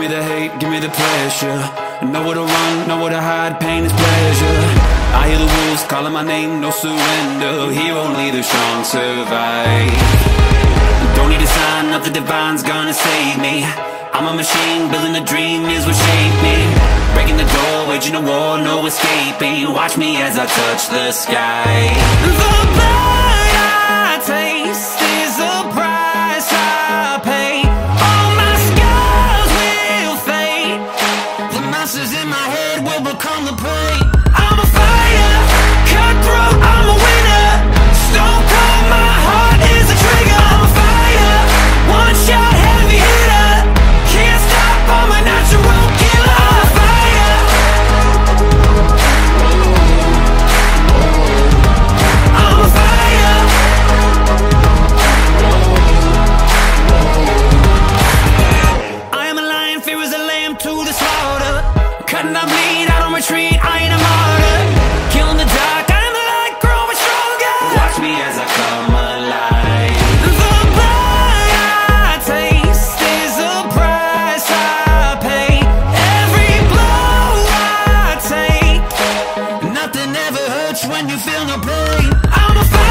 me the hate, give me the pressure. Know where to run, know where to hide, pain is pleasure. I hear the wolves calling my name, no surrender. Here only the strong survive. Don't need a sign, nothing divine's gonna save me. I'm a machine, building a dream is what shaped me. Breaking the door, waging a war, no escaping. Watch me as I touch the sky. The blood I taste is the price I pay. All my scars will fade. The monsters in my head will become the prey. I'm a fighter, cutthroat, I'm a winner. Stone cold, my heart is a trigger. I'm a fighter, one shot, heavy hitter. Can't stop, I'm a natural killer. I'm a fighter. I'm a fighter. I am a lion, fear is a lamb to the slaughter. Cutting up bleed, I don't retreat, I ain't a martyr. Killing the dark, I am the light, growing stronger. Watch me as I come alive. The blood I taste is the price I pay. Every blow I take, nothing ever hurts when you feel no pain. I'm a fighter.